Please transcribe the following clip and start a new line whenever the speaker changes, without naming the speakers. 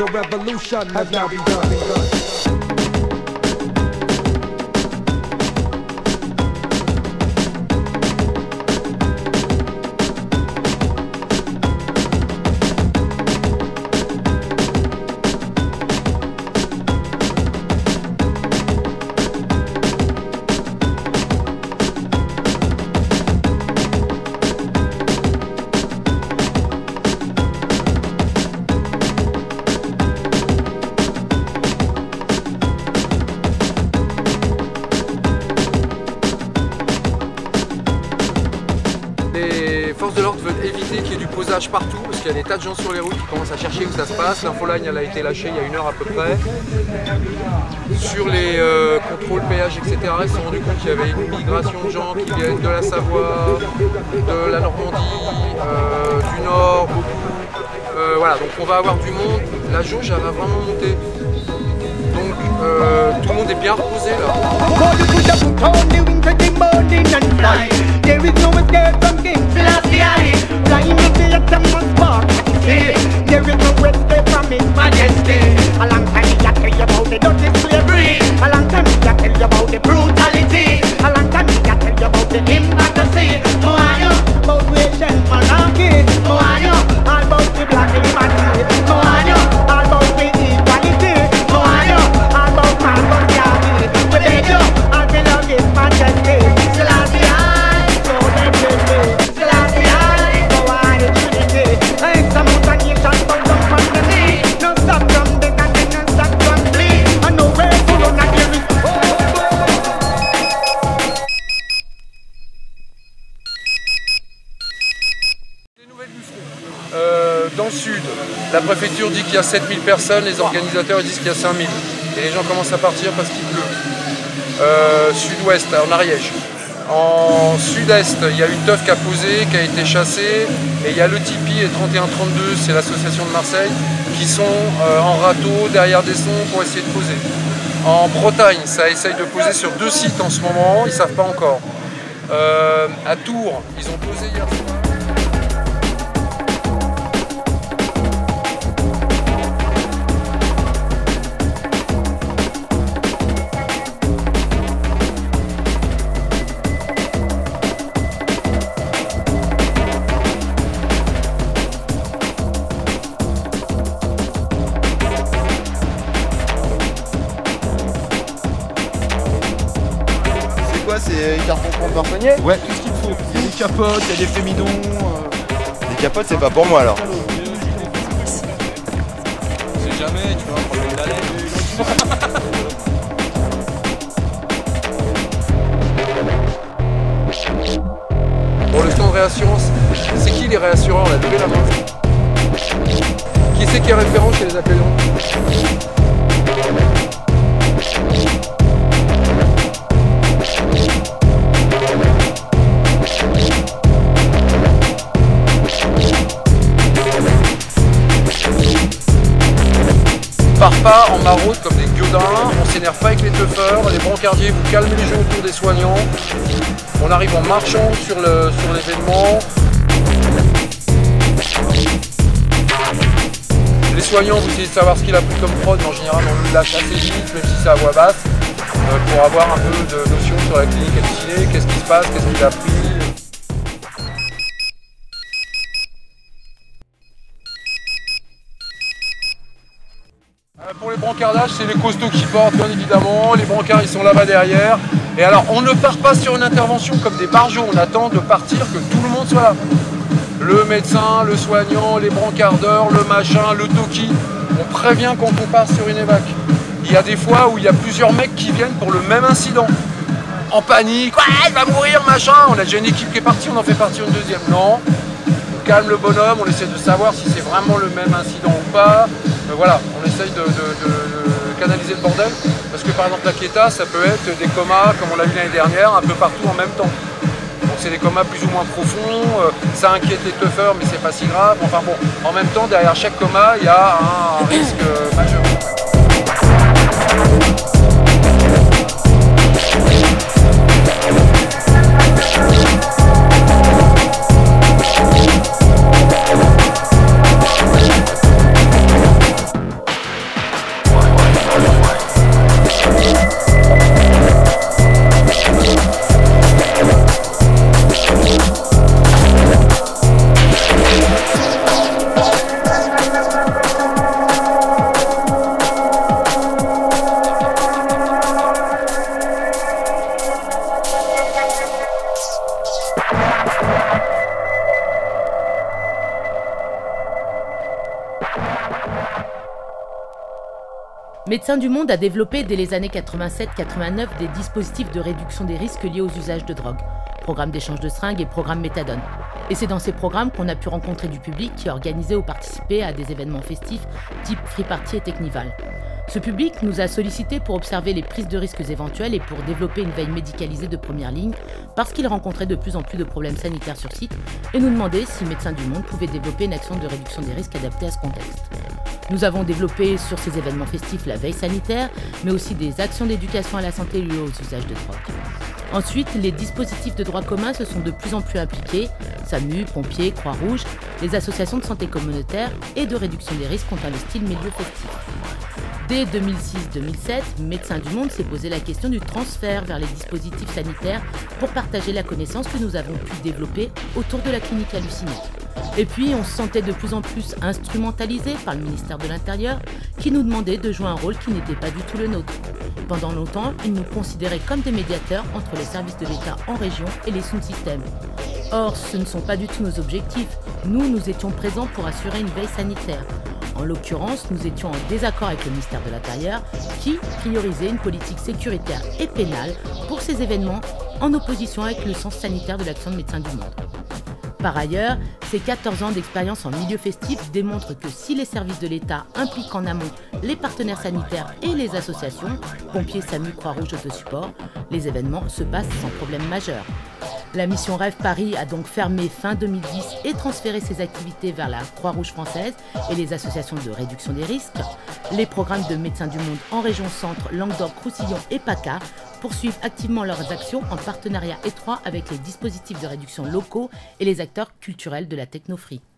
The revolution has now begun.
Les forces de l'ordre veulent éviter qu'il y ait du posage partout parce qu'il y a des tas de gens sur les routes qui commencent à chercher où ça se passe. L'infoline elle a été lâchée il y a 1 heure à peu près. Sur les contrôles, péages, etc., ils se sont rendus compte qu'il y avait une migration de gens qui viennent de la Savoie, de la Normandie, du Nord, beaucoup. Voilà, donc on va avoir du monde. La jauge elle va vraiment monter. Donc tout le monde est bien reposé là. There is no escape from King Selassie. Flying with the atom spark. There is no escape from His Majesty. A long time he tell you about the dirty slavery. A long time he tell you about the brutality. A long time he tell you about the hypocrisy. Oh, I know about Asian monarchy. Oh, I know all about the black humanity. Oh, I know all about the equality. Oh, I know all about man for the we beg you, all belong His Majesty. Selassie. Dans le sud, la préfecture dit qu'il y a 7000 personnes, les organisateurs disent qu'il y a 5000. Et les gens commencent à partir parce qu'il pleut. Sud-ouest, en Ariège. En sud-est, il y a une teuf qui a posé, qui a été chassée. Et il y a le Tipeee et 3132, c'est l'association de Marseille, qui sont en râteau derrière des sons pour essayer de poser. En Bretagne, ça essaye de poser sur 2 sites en ce moment, ils ne savent pas encore. À Tours, ils ont posé hier soir.
C'est les cartons qu'on peut empoigner.
Ouais, tout ce qu'il faut. Il y a des capotes, il y a des fémidons.
Les capotes, c'est pas pour moi alors.
C'est jamais, tu vois, prendre une haleine.
Bon, le stand de réassurance, c'est qui les réassureurs là? Levez la main. Qui c'est qui est référent chez les appelants? Part pas en maraude comme des gueudins, on s'énerve pas avec les teufeurs, les brancardiers vous calmez les gens autour des soignants, on arrive en marchant sur l'événement. Les soignants, vous essayez de savoir ce qu'il a pris comme prod, mais en général on le lâche assez vite, même si c'est à voix basse, pour avoir un peu de notion sur la clinique hallucinée, qu'est-ce qui se passe, qu'est-ce qu'il a pris. Pour les brancardages, c'est les costauds qui portent, bien évidemment. Les brancards, ils sont là-bas derrière. Et alors, on ne part pas sur une intervention comme des barjots. On attend de partir, que tout le monde soit là. Le médecin, le soignant, les brancardeurs, le machin, le toki. On prévient quand on part sur une évac. Il y a des fois où il y a plusieurs mecs qui viennent pour le même incident. En panique, ouais, il va mourir, machin. On a déjà une équipe qui est partie, on en fait partir une deuxième. Non. On calme le bonhomme, on essaie de savoir si c'est vraiment le même incident ou pas. Voilà, on essaye de canaliser le bordel, parce que par exemple la Quieta, ça peut être des comas, comme on l'a vu l'année dernière, un peu partout en même temps. Donc c'est des comas plus ou moins profonds, ça inquiète les teufeurs, mais c'est pas si grave. Enfin bon, en même temps, derrière chaque coma, il y a un risque majeur.
Médecins du Monde a développé dès les années 87-89 des dispositifs de réduction des risques liés aux usages de drogue, programme d'échange de seringues et programme méthadone. Et c'est dans ces programmes qu'on a pu rencontrer du public qui a organisé ou participé à des événements festifs type Free Party et Technival. Ce public nous a sollicité pour observer les prises de risques éventuelles et pour développer une veille médicalisée de première ligne parce qu'il rencontrait de plus en plus de problèmes sanitaires sur site et nous demandait si Médecins du Monde pouvait développer une action de réduction des risques adaptée à ce contexte. Nous avons développé sur ces événements festifs la veille sanitaire, mais aussi des actions d'éducation à la santé liées aux usages de drogue. Ensuite, les dispositifs de droit commun se sont de plus en plus impliqués. SAMU, pompiers, Croix-Rouge, les associations de santé communautaire et de réduction des risques ont investi le milieu festif. Dès 2006-2007, Médecins du Monde s'est posé la question du transfert vers les dispositifs sanitaires pour partager la connaissance que nous avons pu développer autour de la clinique hallucinée. Et puis, on se sentait de plus en plus instrumentalisé par le ministère de l'Intérieur qui nous demandait de jouer un rôle qui n'était pas du tout le nôtre. Pendant longtemps, ils nous considéraient comme des médiateurs entre les services de l'État en région et les sous-systèmes. Or, ce ne sont pas du tout nos objectifs. Nous étions présents pour assurer une veille sanitaire. En l'occurrence, nous étions en désaccord avec le ministère de l'Intérieur qui priorisait une politique sécuritaire et pénale pour ces événements en opposition avec le sens sanitaire de l'action de Médecins du Monde. Par ailleurs, ces 14 ans d'expérience en milieu festif démontrent que si les services de l'État impliquent en amont les partenaires sanitaires et les associations, pompiers, SAMU, Croix-Rouge, Autosupport, les événements se passent sans problème majeur. La mission Rêve Paris a donc fermé fin 2010 et transféré ses activités vers la Croix-Rouge française et les associations de réduction des risques. Les programmes de Médecins du Monde en région Centre, Languedoc, Roussillon et PACA poursuivent activement leurs actions en partenariat étroit avec les dispositifs de réduction locaux et les acteurs culturels de la technofree.